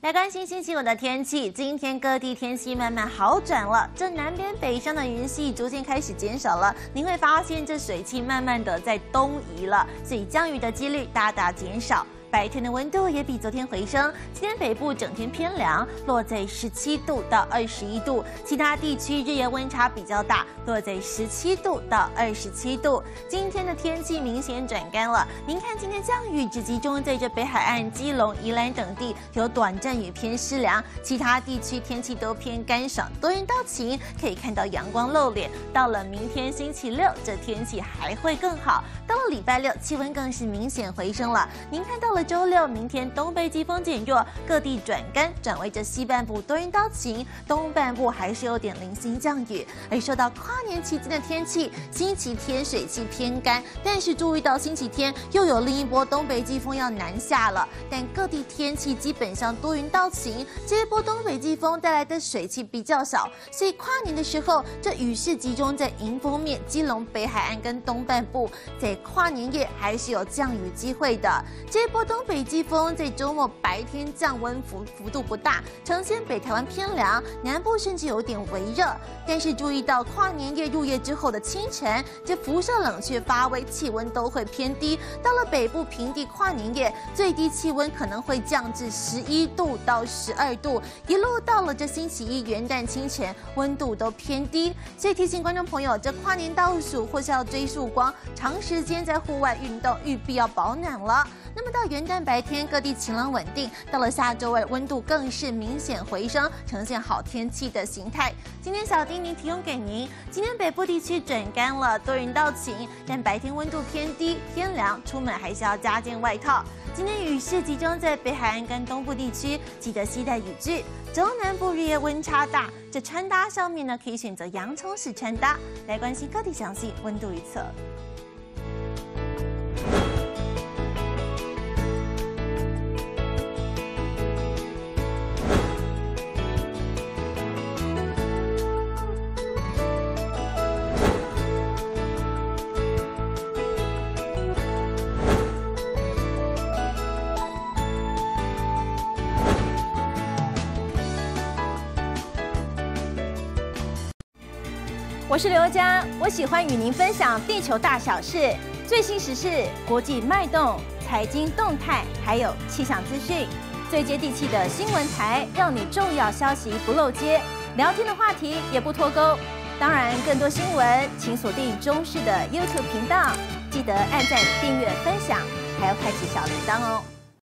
来关心星期五的天气，今天各地天气慢慢好转了，这南边北上的云系逐渐开始减少了，您会发现这水汽慢慢的在东移了，所以降雨的几率大大减少。白天的温度也比昨天回升，今天北部整天偏凉，落在17度到21度，其他地区日夜温差比较大，落在17度到27度。今天的天气明显转干了，您看今天降雨只集中在这北海岸、基隆、宜兰等地有短暂雨偏湿凉，其他地区天气都偏干爽，多云到晴，可以看到阳光露脸。到了明天星期六，这天气还会更好。到了礼拜六，气温更是明显回升了。您看到了周六，明天东北季风减弱，各地转干，转为这西半部多云到晴，东半部还是有点零星降雨。而受到跨年期间的天气，星期天水汽偏干，但是注意到星期天又有另一波东北季风要南下了，但各地天气基本上多云到晴，这一波东北季风带来的水汽比较少，所以跨年的时候，这雨势集中在迎风面、基隆北海岸跟东半部，在跨年夜还是有降雨机会的。这一波东北季风在周末白天降温幅度不大，呈现北台湾偏凉，南部甚至有点微热。但是注意到跨年夜入夜之后的清晨，这辐射冷却发威，气温都会偏低。到了北部平地跨年夜，最低气温可能会降至11度到12度，一路到了这星期一元旦清晨，温度都偏低。所以提醒观众朋友，这跨年倒数或是要追曙光，长时间在户外运动，务必要保暖了。那么到元旦白天，各地晴朗稳定，到了下周二，温度更是明显回升，呈现好天气的形态。今天小丁提供给您，今天北部地区转干了，多云到晴，但白天温度偏低偏凉，出门还是要加件外套。今天雨势集中在北海岸跟东部地区，记得携带雨具。中南部日夜温差大，这穿搭上面呢，可以选择洋葱式穿搭。来关心各地详细温度预测。 我是刘佳，我喜欢与您分享地球大小事、最新时事、国际脉动、财经动态，还有气象资讯，最接地气的新闻台，让你重要消息不漏接，聊天的话题也不脱钩。当然，更多新闻请锁定中视的 YouTube 频道，记得按赞、订阅、分享，还要开启小铃铛哦。